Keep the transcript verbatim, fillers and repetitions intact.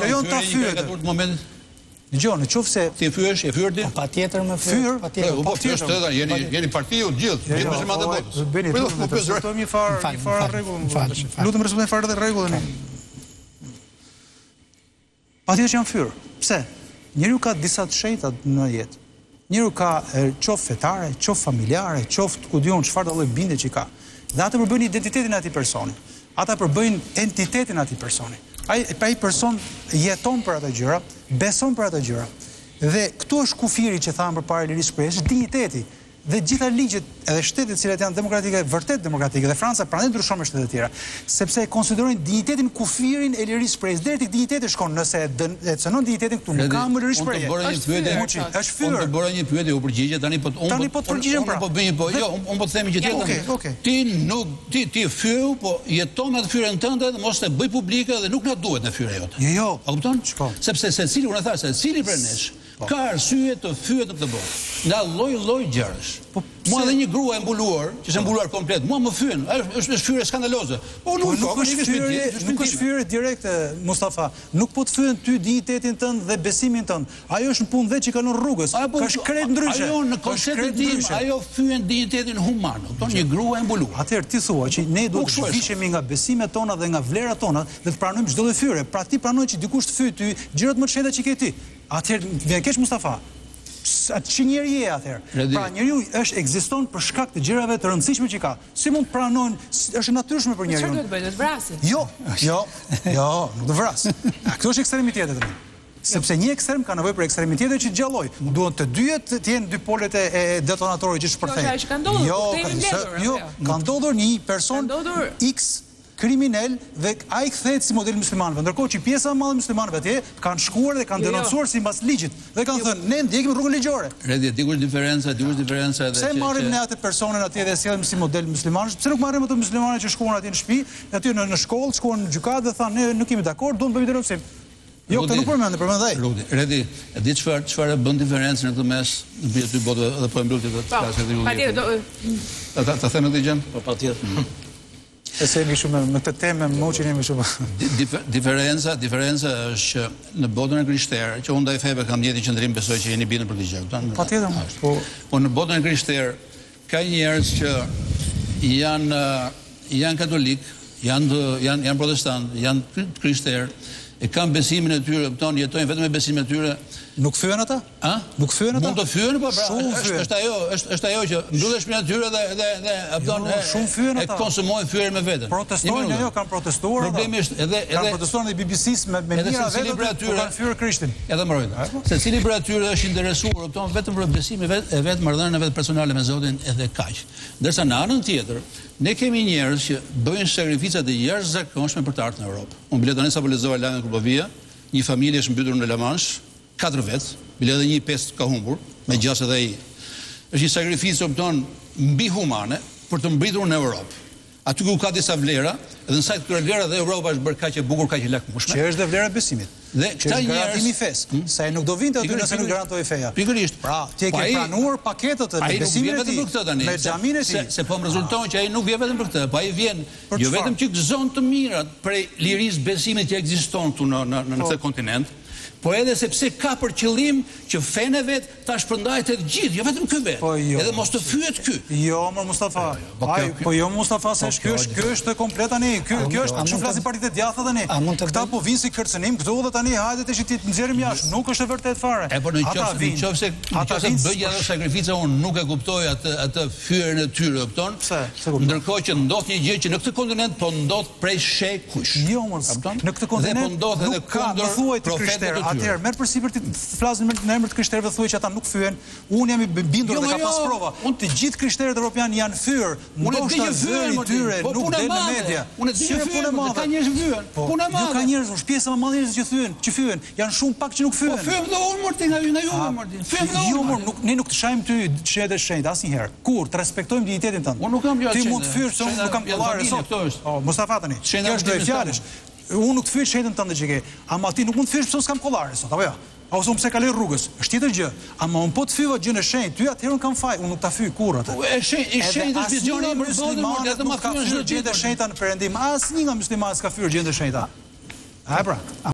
lejon ta fyet. Dgjoj, në qoftë se ti fyesh, e fyer ti? Patjetër më fyr, patjetër. Po patjetër, jeni jeni partiu gjithë, gjithë muslimanët e botës. Bëni, do të respektojmë një farë, një farë rregull. Lutem respektojmë farë të rregullën. Patjetër që janë fyr. Pse? Njeriu ka disa të shenjta në jetë. Njeriu ka qoftë fetare, qoftë familjare, qoftë ku diun çfarë lloj bindje që ka. Dhe ata përbëjnë identitetin e atij personi. Ata përbëjnë entitetin e atij personi. Ai ai person jeton për ato gjëra, beson për ato gjëra. Dhe këtu është kufiri që thamë përpara lirisë shprehjes, është digniteti. Dhe gjitha ligjet edhe shtetet cilat janë demokratike, vërtet demokratike, dhe Franca prandaj ndryshon me shtetet tjera, sepse konsiderojnë dignitetin, kufirin e lirisë shprehjes. Deri tek digniteti shkon, nëse e cënon dignitetin këtu nuk ka më lirisë shprehje. Është fyr. Unë të bëra një pyetje, u përgjigje tani po unë tani po të përgjigjem pra. Po bëj po jo, unë po të themi që ti ti nuk ti ti fyr, po jeton me fyrën tënde dhe mos e bëj publike dhe nuk na duhet në fyrën jote. Jo, jo. A kupton? Sepse secili unë thash, secili prej nesh ka arsye të fyet në këtë botë. Nga lloj-lloj gjërash. Mua edhe një grua e mbuluar, që është mbuluar komplet, mua më fyen, është është fyrë skandaloze. Po nuk është fyrë, nuk është fyrë direkte, Mustafa. Nuk po të fyen ty dignitetin tënd dhe besimin tënd. Ajo është në punë vetë që kalon rrugës. Ka shkret ndryshe. Ajo në konceptin tim, ajo fyen dignitetin human. Kupton, një grua e mbuluar. Atëherë ti thua që ne duhet të zhvishemi nga besimet tona dhe nga vlerat tona dhe të pranojmë çdo lloj fyre. Pra ti pranoj që dikush të fyej ty gjërat më të shenjta që ke ti. Atëherë vjen keq Mustafa. Atë që njeri je atëherë. Pra njeriu është ekziston për shkak të gjërave të rëndësishme që ka. Si mund të pranojnë, është natyrshme për njeriu. Çfarë duhet bëjë, të vrasë? Jo, jo, jo, nuk të vras. Kjo është ekstremiteti tani. Sepse një ekstrem ka nevojë për ekstremitete që gjalloj. Duhet të dyjet të jenë dy polet e detonatorit që shpërthejnë. Jo, jo, ka ndodhur një person X kriminal dhe ai kthehet si model muslimanëve, ndërkohë që pjesa e madhe muslimanëve atje kanë shkuar dhe kanë denoncuar sipas ligjit dhe kanë thënë ne ndjekim rrugën ligjore. Redi, dikush diferenca, dikush diferenca edhe pse marrim ne atë personin atje dhe sjellim si model muslimanësh? Pse nuk marrim ato muslimanë që shkuan atje në shtëpi, aty në në shkollë, shkuan në gjykatë dhe thanë ne nuk jemi dakord, duam të bëjmë denonsim. Jo, këtë nuk përmendë, përmend ai. Rudi, Redi, e di çfarë çfarë bën diferencën në këtë mes në dy botë edhe po e mbrojtë të klasë të Patjetër. Ta them edhe gjën? Po patjetër. E se jemi shumë me këtë temë, më moqin jemi shumë. Diferenca, diferenca është që në botën e krishterë, që unë ndaj feve kam ndjetë i qëndrim, besoj që jeni bindën për të gjë. Patjetër. Po në botën e krishterë ka njerëz që janë janë katolik, janë janë janë protestant, janë krishterë, e kanë besimin e tyre, kupton, jetojnë vetëm me besimin e tyre. Nuk fyen ata? A? Nuk fyen ata? Mund të fyen, po pra, është ajo, është është ajo që mbyllen shpinën e tyre dhe dhe dhe kupton, shumë fyen ata. E konsumojnë fyrën me veten. Protestojnë, jo, kanë protestuar. Problemi është edhe edhe kanë protestuar në B B C-s me me mira vetë, por kanë fyer Krishtin. Edhe mbrojtë. Secili prej atyre është interesuar, kupton, vetëm për besimin e vet, e vet marrëdhënien e vet personale me Zotin edhe kaq. Ndërsa në anën tjetër, ne kemi njerëz që bëjnë sakrifica të jashtëzakonshme për të ardhur në Europë. Unë bile tani sapo lexova lajmin e Kubovia, një familje është mbytur në La Manche, katër vet, bile edhe një pesë ka humbur, me gjasë edhe ai. Është një sakrificë kupton mbi humane për të mbritur në Europë. Aty ku ka disa vlera, dhe në sa këtyre vlera dhe Europa është bërë kaq e bukur, kaq e lakmueshme. Që është dhe vlera e besimit. Dhe këta njerëz garantimi fes, sa ai nuk do vinte aty nëse nuk garantoi feja. Pikërisht. Pra, ti e ke pranuar paketët e besimit të tij. Me xhamin e tij. Se po më rezulton që ai nuk vjen vetëm për këtë, po ai vjen jo vetëm që gëzon të mirat prej lirisë besimit që ekziston këtu në në në këtë kontinent, po edhe sepse ka për qëllim që fenë vet ta shpërndajë të gjithë, jo vetëm ky vet. Edhe mos të fyet ky. Jo, më Mustafa. Ai, po jo Mustafa, se ky është ky është komplet tani. Ky ky është, çu flasin partitë e djathta tani. Këta po vinë si kërcënim këtu dhe tani hajde të ti nxjerrim jashtë. Nuk është e vërtet fare. E po në qoftë, nëse nëse bëj ato sakrifica unë nuk e kuptoj atë atë fyrën e tyre, kupton? Pse? Ndërkohë që ndodh një gjë që në këtë kontinent po ndodh prej shekush. Jo, në këtë kontinent nuk ka kundër profetëve. Atëherë, merr përsipër ti flasin në emër të krishterëve, thuaj që ata nuk fyen. Unë jam i bindur dhe ka pas prova. Unë të gjithë krishterët evropian janë fyr. Ndoshta zëri i tyre nuk del në media. Unë di që punë e madhe. Ka njerëz fyen. Punë e madhe. Ka njerëz, është pjesa më e madhe njerëz që thyen, që fyen. Janë shumë pak që nuk fyen. Po fyen dhe unë morti nga nga ju morti. Fyen dhe unë. Jo, nuk ne nuk të shajm ty shenjtë e shenjtë asnjëherë. Kur të respektojmë dignitetin tënd. Unë nuk kam Ti mund të fysh, se unë nuk kam kollare sot. Oh, Mustafa tani. Kjo është do fjalësh. Unë nuk të fysh shenjtën tënde që ke. Ama ti nuk mund të fysh pse s'kam kollare sot, apo jo? Ose unë pse kaloj rrugës, është tjetër gjë. Ama unë po të fyva gjën e shenjtë, ty atëherë unë kam faj, unë nuk ta fyj kurrë atë. E shenjtë, e shenjtë është vizioni i muslimanëve, atë ma fyen çdo gjë e shenjta në perëndim. Asnjë nga muslimanët s'ka fyer gjë e shenjta. Ha pra.